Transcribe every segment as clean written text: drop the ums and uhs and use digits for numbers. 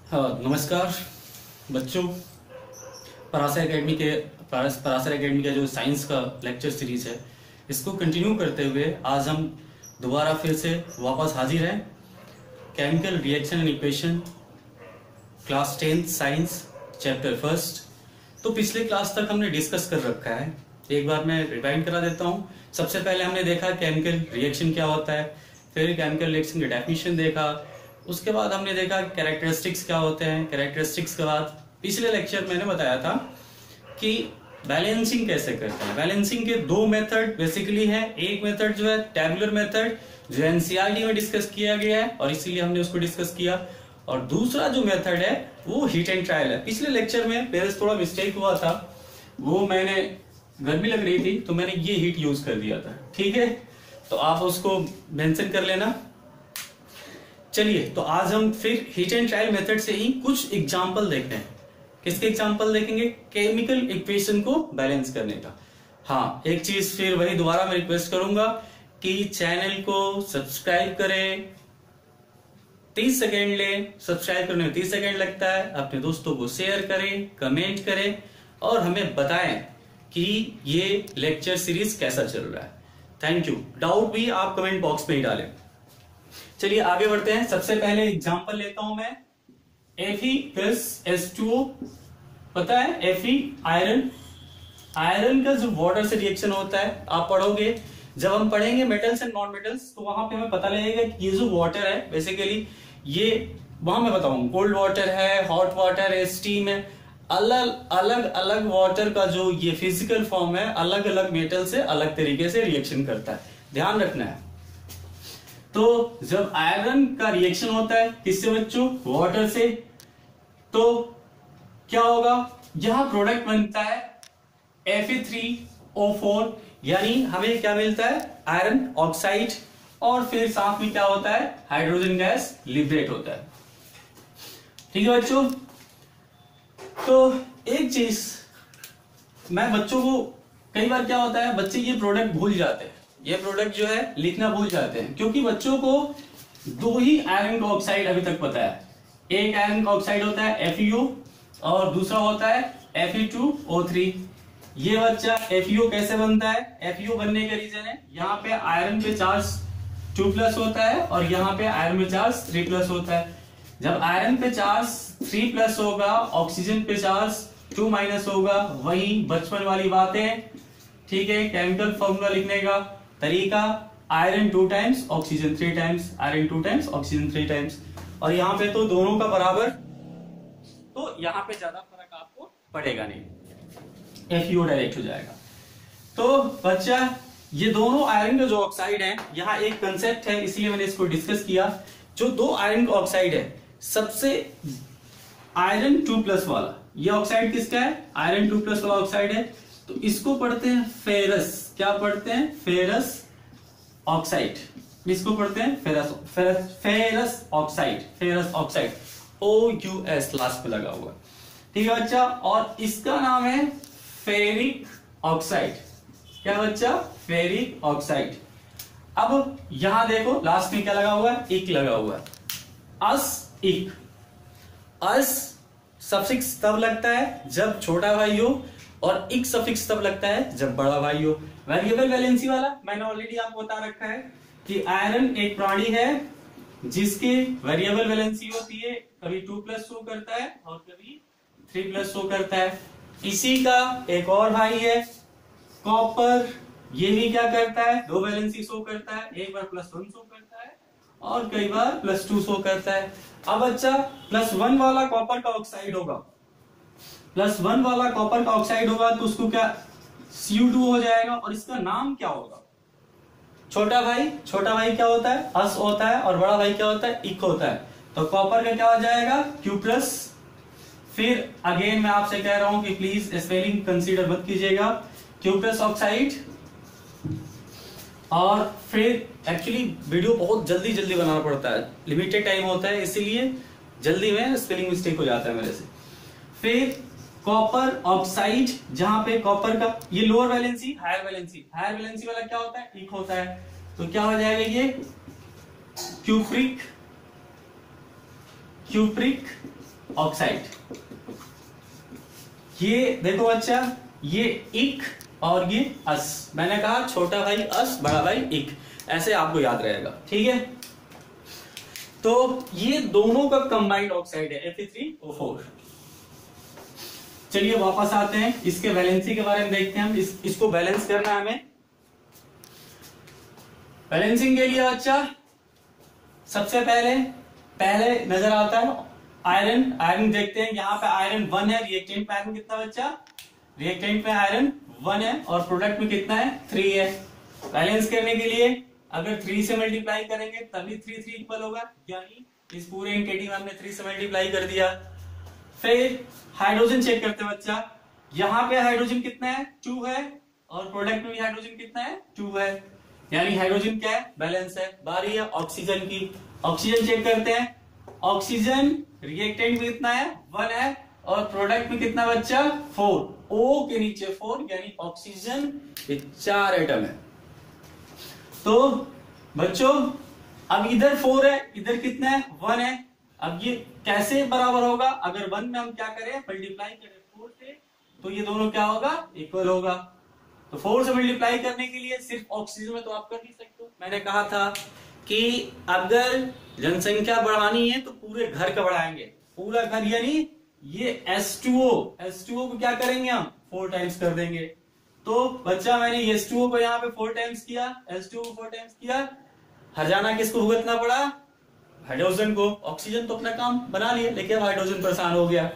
हाँ, नमस्कार बच्चों। पराशर एकेडमी का जो साइंस का लेक्चर सीरीज है, इसको कंटिन्यू करते हुए आज हम दोबारा फिर से वापस हाजिर हैं। Chemical reaction and equation, class 10th science, chapter first. तो पिछले क्लास तक हमने डिस्कस कर रखा है, एक बार मैं रिवाइंड करा देता हूँ। सबसे पहले हमने देखा केमिकल रिएक्शन क्या होता है, फिर केमिकल रिएक्शन की डेफिनेशन देखा, उसके बाद हमने देखा कैरेक्टरिस्टिक्स क्या होते हैं। कैरेक्टरिस्टिक्स के बाद पिछले लेक्चर मैंने बताया था कि बैलेंसिंग कैसे करते हैं। बैलेंसिंग के दो मेथड बेसिकली है। एक मेथड जो है टेबुलर मेथड, जो एनसीईआरटी में डिस्कस किया गया है और इसीलिए हमने उसको डिस्कस किया, और दूसरा जो मेथड है वो हीट एंड ट्रायल है। पिछले लेक्चर में मेरे से थोड़ा मिस्टेक हुआ था, वो मैंने गर्मी लग रही थी तो मैंने ये हीट यूज कर दिया था, ठीक है, तो आप उसको मेंशन कर लेना। चलिए, तो आज हम फिर हीट एंड ट्रायल मेथड से ही कुछ एग्जांपल देखते हैं। किसके एग्जांपल देखेंगे? केमिकल इक्वेशन को बैलेंस करने का। हाँ, एक चीज फिर वही दोबारा मैं रिक्वेस्ट करूंगा कि चैनल को सब्सक्राइब करें। 30 सेकेंड ले, सब्सक्राइब करने में 30 सेकेंड लगता है। अपने दोस्तों को शेयर करें, कमेंट करें और हमें बताएं कि ये लेक्चर सीरीज कैसा चल रहा है। Thank you. डाउट भी आप कमेंट बॉक्स में ही डालें। चलिए आगे बढ़ते हैं। सबसे पहले एग्जांपल लेता हूं मैं, Fe+H2O। पता है Fe आयरन, आयरन का जो वाटर से रिएक्शन होता है आप पढ़ोगे। जब हम पढ़ेंगे मेटल्स एंड नॉन मेटल्स तो वहां पे हमें पता लगेगा कि ये जो वाटर है बेसिकली ये, वहां मैं बताऊं, कोल्ड वाटर है, हॉट वाटर है, स्टीम है। अलग अलग अलग वाटर का जो ये फिजिकल फॉर्म है अलग अलग मेटल से अलग तरीके से रिएक्शन करता है, ध्यान रखना है। तो जब आयरन का रिएक्शन होता है किससे बच्चों? वाटर से, तो क्या होगा? यहां प्रोडक्ट बनता है Fe3O4, यानी हमें क्या मिलता है? आयरन ऑक्साइड, और फिर साथ में क्या होता है? हाइड्रोजन गैस लिबरेट होता है। ठीक है बच्चों। तो एक चीज मैं बच्चों को, कई बार क्या होता है बच्चे ये प्रोडक्ट भूल जाते हैं, ये प्रोडक्ट जो है लिखना भूल जाते हैं, क्योंकि बच्चों को दो ही आयरन का ऑक्साइड अभी तक पता है। एक आयरन का ऑक्साइड होता है FeO और दूसरा होता है Fe2O3। ये बच्चा FeO कैसे बनता है? FeO बनने का रीजन है, यहाँ पे आयरन पे चार्ज 2+ होता है और यहाँ पे आयरन पे चार्ज 3+ होता है। जब आयरन पे चार्ज 3+ होगा, ऑक्सीजन पे चार्ज 2- होगा। वही बचपन वाली बातें, ठीक है। केमिकल फॉर्मूला लिखने का तरीका, iron 2 times oxygen 3 times, iron 2 times oxygen 3 times. और यहाँ पे तो दोनों का बराबर, तो यहाँ पे ज्यादा फर्क आपको पड़ेगा नहीं, FeO डायरेक्ट हो जाएगा। तो बच्चा, ये दोनों आयरन का जो ऑक्साइड है, यहाँ एक कंसेप्ट है इसलिए मैंने इसको डिस्कस किया। जो दो आयरन का ऑक्साइड है, सबसे आयरन 2+ वाला, ये ऑक्साइड किसका है? आयरन 2+ वाला ऑक्साइड है, तो इसको पढ़ते हैं फेरस। क्या पढ़ते हैं? Ferrous oxide. इसको पढ़ते हैं ferrous oxide, ferrous oxide, OUS last पे लगा हुआ, ठीक है बच्चा। और इसका नाम है फेरिक ऑक्साइड। क्या बच्चा? Ferric oxide. अब यहां देखो लास्ट में क्या लगा हुआ है? इक लगा हुआ है, अस इक। अस सफिक्स तब लगता है जब छोटा भाई हो, और इक सफिक्स तब लगता है जब बड़ा भाई हो। वेरिएबल वैलेंसी वाला मैंने ऑलरेडी आपको बता रखा है कि आयरन एक प्राणी है जिसकी वेरिएबल वैलेंसी होती है, कभी 2+ शो करता है और कभी 3+ शो करता है। इसी का एक और भाई है कॉपर, ये भी क्या करता है? 2 वैलेंसी शो करता है, एक बार +1 शो करता है और कई बार +2 शो करता है। अब अच्छा, +1 वाला कॉपर का ऑक्साइड होगा, +1 वाला कॉपर का ऑक्साइड होगा तो उसको क्या? Cu2 हो जाएगा। और इसका नाम क्या होगा? छोटा भाई क्या होता है? अस होता है, और बड़ा भाई क्या होता है? इक होता है। तो कॉपर का क्या हो जाएगा? Q+। फिर अगेन मैं आपसे कह रहा हूं कि प्लीज स्पेलिंग कंसीडर मत कीजिएगा, Q+ ऑक्साइड। और फिर एक्चुअली वीडियो बहुत जल्दी जल्दी बनाना पड़ता है, लिमिटेड टाइम होता है, इसीलिए जल्दी में स्पेलिंग मिस्टेक हो जाता है मेरे से। फिर कॉपर ऑक्साइड, जहां पे कॉपर का ये लोअर वैलेंसी, हायर वैलेंसी वाला क्या होता है? इक होता है। तो क्या हो जाएगा ये? Cupric oxide. ये देखो बच्चा, ये इक और ये अस, मैंने कहा छोटा भाई अस बड़ा भाई इक, ऐसे आपको याद रहेगा, ठीक है। तो ये दोनों का कंबाइंड ऑक्साइड है Fe3O4। चलिए वापस आते हैं, इसके वैलेंसी के बारे में देखते हैं हम। इसको बैलेंस करना है हमें। बैलेंसिंग के लिए बच्चा सबसे पहले नजर आता है आयरन। आयरन देखते हैं, यहाँ पे आयरन 1 है, रिएक्टेंट में आयरन कितना बच्चा, रिएक्टेंट में आयरन 1 है और प्रोडक्ट में कितना है 3 है। बैलेंस करने के लिए अगर 3 से मल्टीप्लाई करेंगे तभी 3 इक्वल होगा, यानी इस पूरे एंटिटी में हमने 3 से मल्टीप्लाई कर दिया। फिर हाइड्रोजन चेक करते हैं बच्चा, यहाँ पे हाइड्रोजन कितना है 2 है और प्रोडक्ट में भी हाइड्रोजन कितना है 2 है, यानी हाइड्रोजन क्या है बैलेंस है। बारी है ऑक्सीजन की। ऑक्सीजन चेक करते हैं, ऑक्सीजन रिएक्टेंट में कितना है 1 है और प्रोडक्ट में कितना बच्चा 4, O के नीचे 4, यानी ऑक्सीजन 4 एटम है। तो बच्चों अब इधर 4 है, इधर कितना है 1 है। अब ये कैसे बराबर होगा, अगर 1 में हम क्या करें मल्टीप्लाई करें 4 से, तो ये दोनों क्या होगा इक्वल होगा। तो 4 से मल्टीप्लाई करने के लिए सिर्फ ऑक्सीजन में तो आप कर नहीं सकते हो। मैंने कहा था कि अगर जनसंख्या बढ़ानी है तो पूरे घर का बढ़ाएंगे, पूरा घर, यानी ये H2O को क्या करेंगे हम 4 टाइम्स कर देंगे। तो बच्चा मैंने H2O को यहाँ पे 4 टाइम्स किया, H2O को 4 टाइम्स किया, हर्जाना किसको भुगतना पड़ा, हाइड्रोजन को। ऑक्सीजन तो अपना काम बना लिया, लेकिन हाइड्रोजन परेशान हो गया।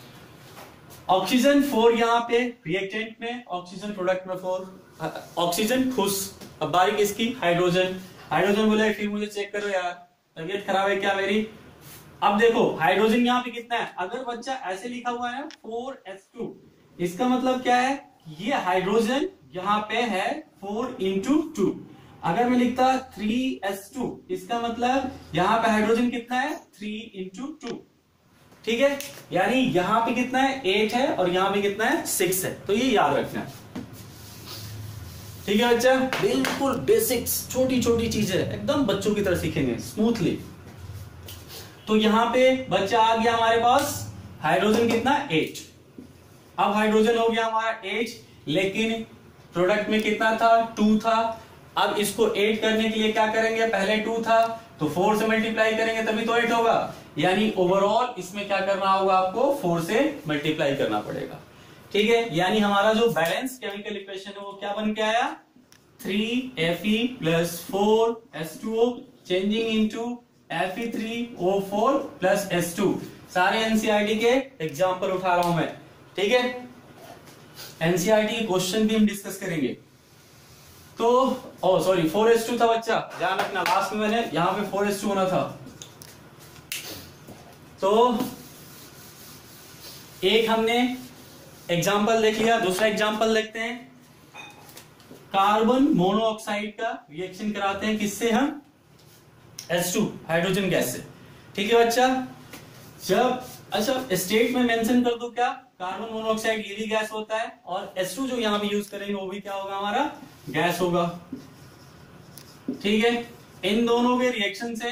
ऑक्सीजन 4 यहाँ पे रिएक्टेंट में, ऑक्सीजन प्रोडक्ट में 4, ऑक्सीजन खुश। अब बारी किसकी, हाइड्रोजन। हाइड्रोजन बोले फिर मुझे चेक करो यार, तबीयत खराब है क्या मेरी। अब देखो हाइड्रोजन यहाँ पे कितना है, अगर बच्चा ऐसे लिखा हुआ है 4s2, इसका मतलब क्या है, ये हाइड्रोजन यहाँ पे है 4 into 2। अगर मैं लिखता 3s2, इसका मतलब यहाँ पे हाइड्रोजन कितना है 3 into 2, ठीक है। यानी यहाँ पे कितना है 8 है और यहाँ पे कितना है 6 है। तो ये याद रखना है, ठीक है बच्चा। बिल्कुल बेसिक्स, छोटी छोटी चीजें एकदम बच्चों की तरह सीखेंगे स्मूथली। तो यहाँ पे बच्चा आ गया हमारे पास हाइड्रोजन कितना 8। अब हाइड्रोजन हो गया हमारा 8, लेकिन प्रोडक्ट में कितना था 2 था। अब इसको 8 करने के लिए क्या करेंगे, पहले 2 था तो 4 से मल्टीप्लाई करेंगे तभी तो 8 होगा, यानी ओवरऑल इसमें क्या करना होगा आपको 4 से मल्टीप्लाई करना पड़ेगा, ठीक है। यानी हमारा जो बैलेंस केमिकल इक्वेशन है वो क्या बन के आया 3Fe + 4s2o changing into Fe3O4 + S2। सारे एनसीईआरटी के एग्जांपल उठा रहा हूं मैं, ठीक है। एनसीईआरटी के क्वेश्चन भी हम डिस्कस करेंगे। तो सॉरी 4s2 था बच्चा, ध्यान रखना, लास्ट में मैंने यहां पे 4s2 होना था। तो एक हमने एग्जाम्पल देख लिया, दूसरा एग्जाम्पल देखते हैं। कार्बन मोनोऑक्साइड का रिएक्शन कराते हैं किससे, हम H2 हाइड्रोजन गैस से, ठीक है बच्चा। जब अच्छा स्टेट में मेंशन कर दो क्या, कार्बन मोनोऑक्साइड ये भी गैस होता है और H2 जो यहां भी यूज करेंगे वो भी क्या होगा हमारा गैस होगा, ठीक है। इन दोनों के रिएक्शन से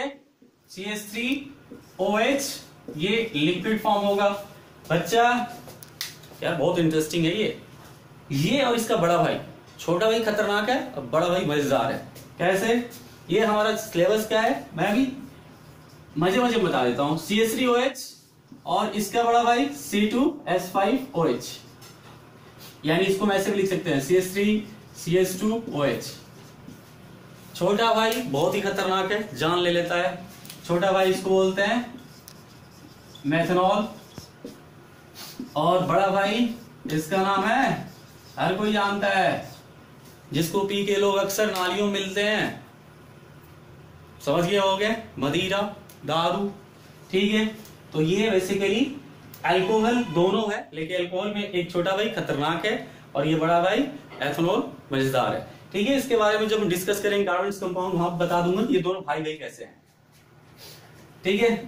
CH3OH ये लिक्विड फॉर्म होगा बच्चा। यार बहुत इंटरेस्टिंग है ये और इसका बड़ा भाई। छोटा भाई खतरनाक है और बड़ा भाई मजेदार है। कैसे, ये हमारा सिलेबस क्या है मैं भी मजे बता देता हूं। CH3OH और इसका बड़ा भाई C2H5OH, यानी इसको मैं ऐसे भी लिख सकते हैं CH3CH2OH। छोटा भाई बहुत ही खतरनाक है, जान ले लेता है। छोटा भाई इसको बोलते हैं मेथनॉल और बड़ा भाई इसका नाम है हर कोई जानता है, जिसको पी के लोग अक्सर नालियों मिलते हैं, समझ गए होंगे, मदिरा दारू, ठीक है। तो ये बेसिकली अल्कोहल दोनों है, लेकिन अल्कोहल में एक छोटा भाई खतरनाक है और ये बड़ा भाई एथेनॉल मजेदार है, ठीक है। इसके बारे में जब हम डिस्कस करेंगे कार्बन कंपाउंड वहां बता दूंगा ये दोनों भाई कैसे हैं, ठीक है।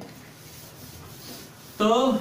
तो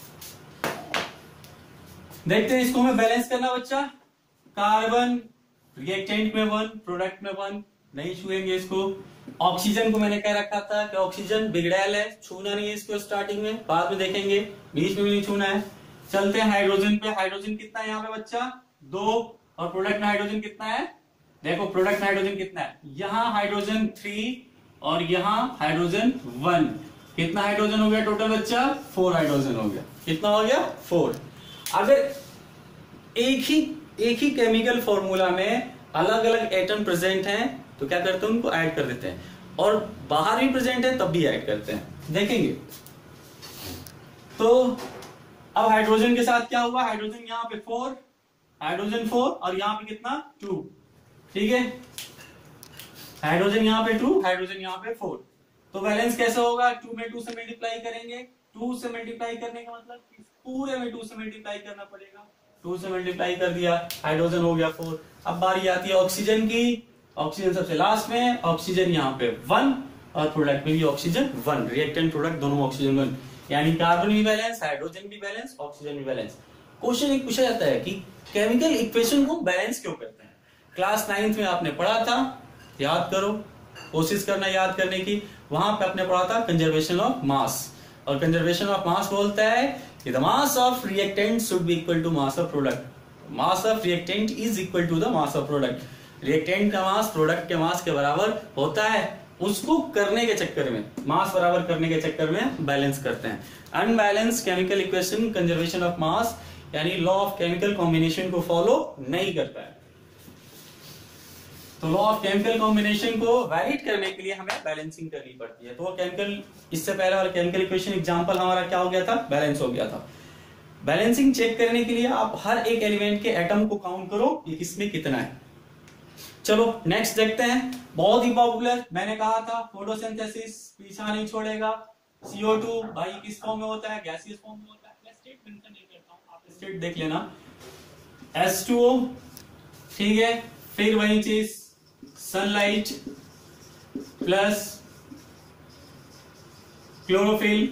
देखते हैं इसको हमें बैलेंस करना बच्चा। कार्बन रिएक्टेंट में 1, प्रोडक्ट में 1, नहीं छुएंगे इसको। ऑक्सीजन को मैंने कह रखा था कि ऑक्सीजन बिगड़ैल है, छूना नहीं है इसको स्टार्टिंग में, बाद में देखेंगे, बीच में भी नहीं छूना है। चलते हैं हाइड्रोजन पे। हाइड्रोजन कितना है यहाँ पे बच्चा? 2, और प्रोडक्ट में हाइड्रोजन कितना है? देखो प्रोडक्ट में हाइड्रोजन कितना है, यहाँ हाइड्रोजन 3 और यहाँ हाइड्रोजन 1। कितना हाइड्रोजन हो गया टोटल बच्चा? 4 हाइड्रोजन हो गया। कितना हो गया? 4। अगर एक ही केमिकल फॉर्मूला में अलग अलग एटम प्रेजेंट हैं तो क्या करते हैं, उनको ऐड कर देते हैं, और बाहर भी प्रेजेंट है तब भी ऐड करते हैं, देखेंगे। तो अब हाइड्रोजन के साथ क्या हुआ? हाइड्रोजन यहाँ पे 4, हाइड्रोजन 4 और यहाँ पे कितना? 2। ठीक है, हाइड्रोजन यहाँ पे 2, हाइड्रोजन यहाँ पे 4। तो बैलेंस कैसे होगा? 2 में 2 से मल्टीप्लाई करेंगे। 2 से मल्टीप्लाई करने का मतलब इस पूरे में 2 से मल्टीप्लाई करना पड़ेगा। 2 से मल्टीप्लाई कर दिया, हाइड्रोजन हो गया 4। अब बारी आती है ऑक्सीजन की। ऑक्सीजन सबसे लास्ट में, ऑक्सीजन यहाँ पे 1 और प्रोडक्ट में भी ऑक्सीजन 1, रिएक्टेंट प्रोडक्ट दोनों ऑक्सीजन 1, यानी कार्बन भी बैलेंस, हाइड्रोजन भी बैलेंस, ऑक्सीजन भी बैलेंस। क्वेश्चन एक पूछा जाता है कि केमिकल इक्वेशन को बैलेंस क्यों करते हैं? क्लास 9th में आपने पढ़ा था, याद करो, कोशिश करना याद करने की। वहां पे आपने पढ़ा था कंजर्वेशन ऑफ मास, और कंजर्वेशन ऑफ मास बोलता है कि the mass of reactant should be equal to mass of product. Mass of reactant is equal to the mass of product. Reactant का मास प्रोडक्ट के मास के बराबर होता है। उसको करने के चक्कर में, मास बराबर करने के चक्कर में बैलेंस करते हैं। Unbalance chemical equation conservation of mass यानी लॉ ऑफ केमिकल कॉम्बिनेशन को फॉलो नहीं करता है। तो लॉ ऑफ केमिकल कॉम्बिनेशन को वैलिड करने के लिए हमें बैलेंसिंग करनी पड़ती है। तो केमिकल, इससे पहले वाला केमिकल इक्वेशन एग्जांपल हमारा क्या हो गया था? बैलेंस हो गया था। बैलेंसिंग चेक करने के लिए आप हर एक एलिमेंट के एटम को काउंट करो कि किसमें कितना है। चलो नेक्स्ट देखते हैं, बहुत ही पॉपुलर, मैंने कहा था फोटोसिंथेसिस पीछा नहीं छोड़ेगा। CO2 भाई किस फॉर्म में होता है? गैसियस फॉर्म में होता है। मैं स्टेट मेंशन नहीं करता हूं, आप स्टेट देख लेना। H2O, ठीक है, फिर वही चीज सनलाइट प्लस क्लोरोफिल,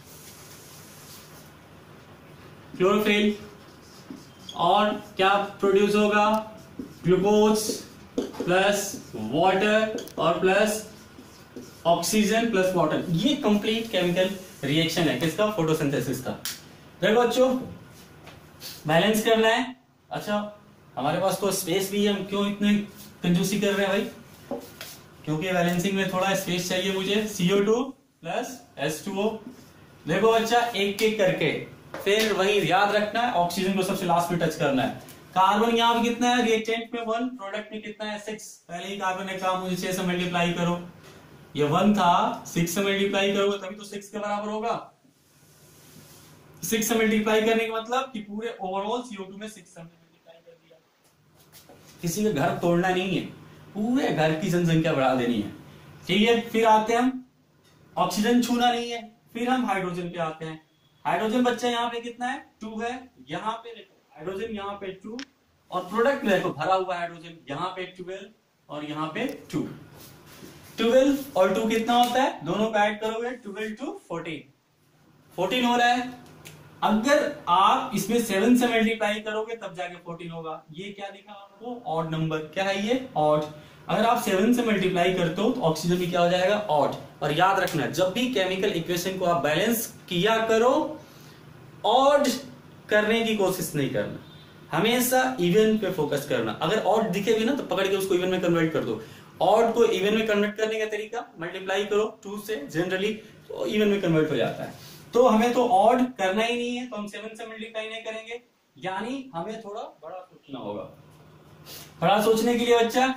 और क्या प्रोड्यूस होगा? ग्लूकोज प्लस वाटर और प्लस ऑक्सीजन प्लस वाटर। ये कंप्लीट केमिकल रिएक्शन है किसका? फोटोसिंथेसिस का। देखो बच्चों, बैलेंस करना है। अच्छा, हमारे पास तो स्पेस भी है, हम क्यों इतने कंजूसी कर रहे हैं भाई? क्योंकि बैलेंसिंग में थोड़ा स्पेस चाहिए मुझे। CO2 plus H2O। देखो बच्चा, एक एक करके, फिर वही याद रखना है, ऑक्सीजन को सबसे लास्ट में टच करना है। कार्बन यहाँ पे कितना है? रिएक्टेंट में 1, प्रोडक्ट में कितना है? 6। पहले ही कार्बन ने कहा मुझे 6 से मल्टीप्लाई करो, ये 1 था, 6 से मल्टीप्लाई करोगे तभी तो 6 के बराबर होगा। 6 से मल्टीप्लाई करने का मतलब कि पूरे ओवरऑल CO2 में 6 से मल्टीप्लाई कर दिया। किसी का घर तोड़ना नहीं है, पूरे घर की जनसंख्या बढ़ा देनी है। ठीक है, फिर आते हैं हम, ऑक्सीजन छूना नहीं है। फिर हम हाइड्रोजन पे आते हैं। हाइड्रोजन बच्चा यहाँ पे कितना है? 2 है। यहाँ पे देखो हाइड्रोजन यहाँ पे 2, और प्रोडक्ट में देखो भरा हुआ हाइड्रोजन यहाँ पे 12 और यहाँ पे 2। 12 और 2 कितना होता है? दोनों को ऐड करोगे 12 to 14 हो रहा है। अगर आप इसमें 7 से मल्टीप्लाई करोगे तब जाके 14 होगा। ये क्या दिखा आपको? Odd number. क्या है ये? ऑड। अगर आप 7 से मल्टीप्लाई करते हो तो ऑक्सीजन भी क्या हो जाएगा? ऑड। और याद रखना, जब भी केमिकल इक्वेशन को आप बैलेंस किया करो, ऑड करने की कोशिश नहीं करना, हमेशा इवन पे फोकस करना। अगर ऑड दिखे भी ना तो पकड़ के उसको इवन में कन्वर्ट कर दो। ऑड को इवन में कन्वर्ट करने का तरीका, मल्टीप्लाई करो 2 से, जनरली तो इवन में कन्वर्ट हो जाता है। तो हमें तो ऑड करना ही नहीं है, तो हम 7 से मल्टीप्लाई नहीं करेंगे, यानी हमें थोड़ा बड़ा सोचना होगा। बड़ा सोचने के लिए बच्चा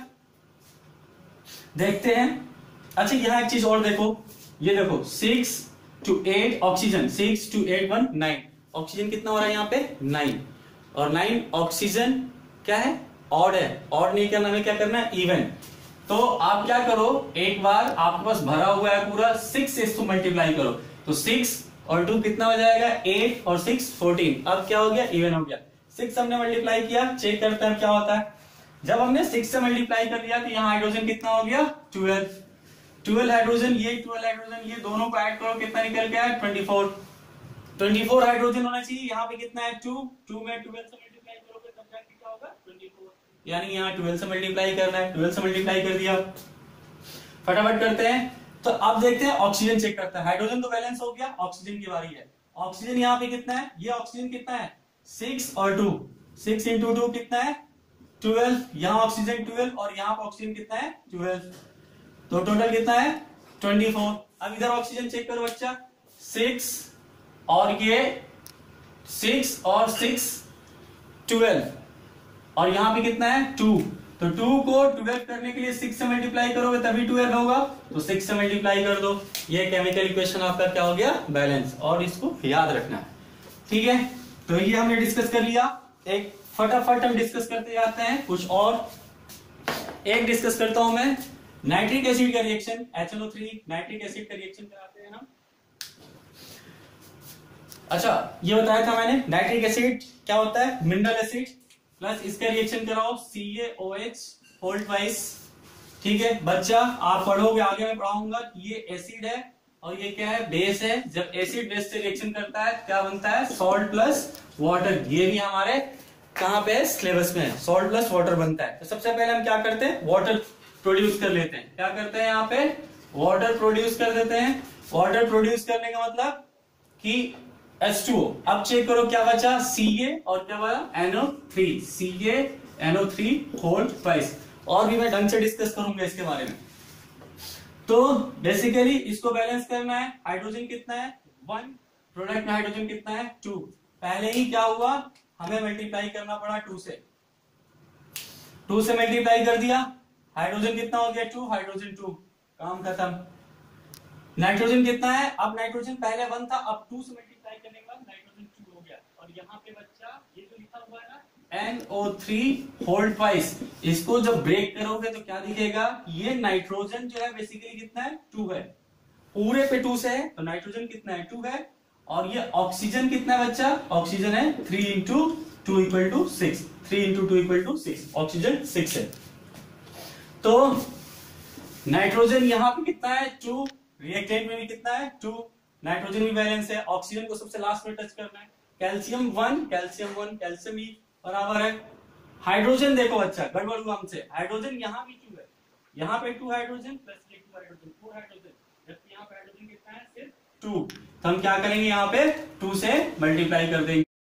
देखते हैं। अच्छा, यहां एक चीज और देखो, ये देखो 6 to 8 ऑक्सीजन, 6 to 8 1 9। ऑक्सीजन कितना हो रहा है यहाँ पे? 9, और 9 ऑक्सीजन क्या है? ऑड है। ऑड नहीं करना, हमें क्या करना है? इवन। तो आप क्या करो, एक बार आपके पास भरा हुआ है पूरा, 6 से इसको मल्टीप्लाई करो, तो 6 और 2 कितना हो जाएगा? 8 और 6 14। अब क्या हो गया? इवन हो गया। 6 हमने मल्टीप्लाई किया, चेक करते हैं क्या होता है। जब हमने 6 से मल्टीप्लाई कर लिया तो यहाँ हाइड्रोजन कितना हो गया? 12 हाइड्रोजन, ये 12 हाइड्रोजन, ये दोनों को ऐड करो, कितना निकल गया? 24 हाइड्रोजन होना चाहिए। यहाँ पे कितना है? 2 में 12 से मल्टीप्लाई करोगे तब जाके क्या होगा? 24। यानी यहाँ 12 से मल्टीप्लाई करना है, 12 से मल्टीप्लाई कर दिया। फटाफट करते हैं। तो अब देखते हैं ऑक्सीजन चेक करते हैं। हाइड्रोजन तो बैलेंस हो गया, ऑक्सीजन की बारी है। ऑक्सीजन यहाँ पे कितना है, ये ऑक्सीजन कितना है 6 और 2, 6 इंटू 2 कितना है 12, यहाँ ऑक्सीजन 12 और यहाँ पर ऑक्सीजन कितना है 12, तो टोटल कितना है 24। अब इधर ऑक्सीजन चेक करो बच्चा, 6 और ये 6 और 6 12 और यहाँ पे कितना है 2, तो 2 को 12 करने के लिए 6 से मल्टीप्लाई करोगे तभी 12 होगा, तो 6 से मल्टीप्लाई कर दो। ये केमिकल इक्वेशन आपका क्या हो गया, बैलेंस, और इसको याद रखना है। ठीक है, तो ये हमने डिस्कस कर लिया। एक फटाफट हम डिस्कस करते जाते हैं कुछ और। एक डिस्कस करता हूं मैं, नाइट्रिक एसिड का रिएक्शन, HNO3 नाइट्रिक एसिड का रिएक्शन कराते हैं हम। अच्छा, ये बताया था मैंने नाइट्रिक एसिड क्या होता है, मिनरल एसिड, प्लस इसका रिएक्शन कराओ CaOH होल ट्वाइस। ठीक है बच्चा, आप पढ़ोगे, आगे मैं पढ़ाऊंगा कि ये एसिड है और ये क्या है, बेस है। जब एसिड बेस से रिएक्शन करता है क्या बनता है, सॉल्ट प्लस वाटर। ये भी हमारे कहां पे है, सिलेबस में है, सॉल्ट प्लस वाटर बनता है। तो सबसे पहले हम क्या करते हैं, वाटर प्रोड्यूस कर लेते हैं। क्या करते हैं, यहाँ पे वाटर प्रोड्यूस कर देते हैं। वाटर प्रोड्यूस करने का मतलब कि H2O। अब चेक करो क्या बचा, Ca और क्या बचा NO3, CaNO3 होल ट्वाइस। और भी मैं ढंग से डिस्कस करूंगा इसके बारे में। तो बेसिकली इसको बैलेंस करना है। हाइड्रोजन कितना है 1, प्रोडक्ट में हाइड्रोजन कितना है 2। पहले ही क्या हुआ, हमें मल्टीप्लाई करना पड़ा 2 से, 2 से मल्टीप्लाई कर दिया। हाइड्रोजन कितना हो गया 2, हाइड्रोजन 2, काम खत्म। नाइट्रोजन कितना है, अब नाइट्रोजन पहले 1 था, अब 2 से मल्टीप्लाई करने के बाद नाइट्रोजन 2 हो गया। और यहाँ पे बच्चा ये जो लिखा हुआ है ना NO3 होल ट्वाइस, इसको जब ब्रेक करोगे तो क्या दिखेगा, ये नाइट्रोजन जो है बेसिकली कितना है 2 है, पूरे पे 2 से है, तो नाइट्रोजन कितना है 2 है। और ये ऑक्सीजन कितना है बच्चा, ऑक्सीजन है 3 into 2 equal to 6, 3 into 2 equal to 6, oxygen 6 है। तो नाइट्रोजन यहाँ पे कितना है 2, रिएक्टेंट में भी कितना है 2, नाइट्रोजन भी बैलेंस है। ऑक्सीजन को सबसे लास्ट में टच करना है। कैल्शियम 1, कैल्शियम 1, कैल्शियम भी बराबर है। हाइड्रोजन देखो बच्चा, गड़बड़ हुआ हमसे, हाइड्रोजन यहाँ भी 2 है, यहाँ पे 2 हाइड्रोजन प्लस ये 2 हाइड्रोजन, 4 हाइड्रोजन, जबकि यहाँ पे हाइड्रोजन कितना है सिर्फ 2। तो हम क्या करेंगे, यहाँ पे 2 से मल्टीप्लाई कर देंगे।